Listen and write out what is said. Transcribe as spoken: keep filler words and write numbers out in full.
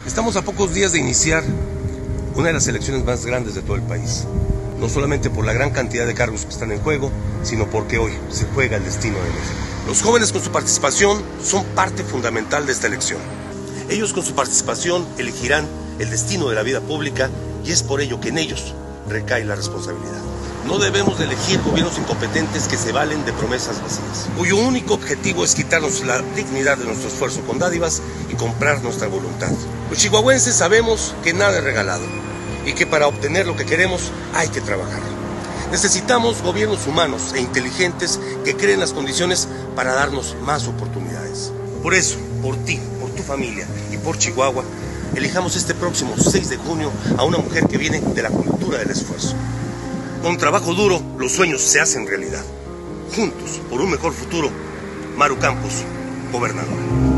Estamos a pocos días de iniciar una de las elecciones más grandes de todo el país. No solamente por la gran cantidad de cargos que están en juego, sino porque hoy se juega el destino de México. Los jóvenes con su participación son parte fundamental de esta elección. Ellos con su participación elegirán el destino de la vida pública y es por ello que en ellos recae la responsabilidad. No debemos de elegir gobiernos incompetentes que se valen de promesas vacías, cuyo único objetivo es quitarnos la dignidad de nuestro esfuerzo con dádivas y comprar nuestra voluntad. Los chihuahuenses sabemos que nada es regalado y que para obtener lo que queremos hay que trabajar. Necesitamos gobiernos humanos e inteligentes que creen las condiciones para darnos más oportunidades. Por eso, por ti, por tu familia y por Chihuahua, elijamos este próximo seis de junio a una mujer que viene de la cultura del esfuerzo. Con trabajo duro, los sueños se hacen realidad. Juntos, por un mejor futuro, Maru Campos, gobernadora.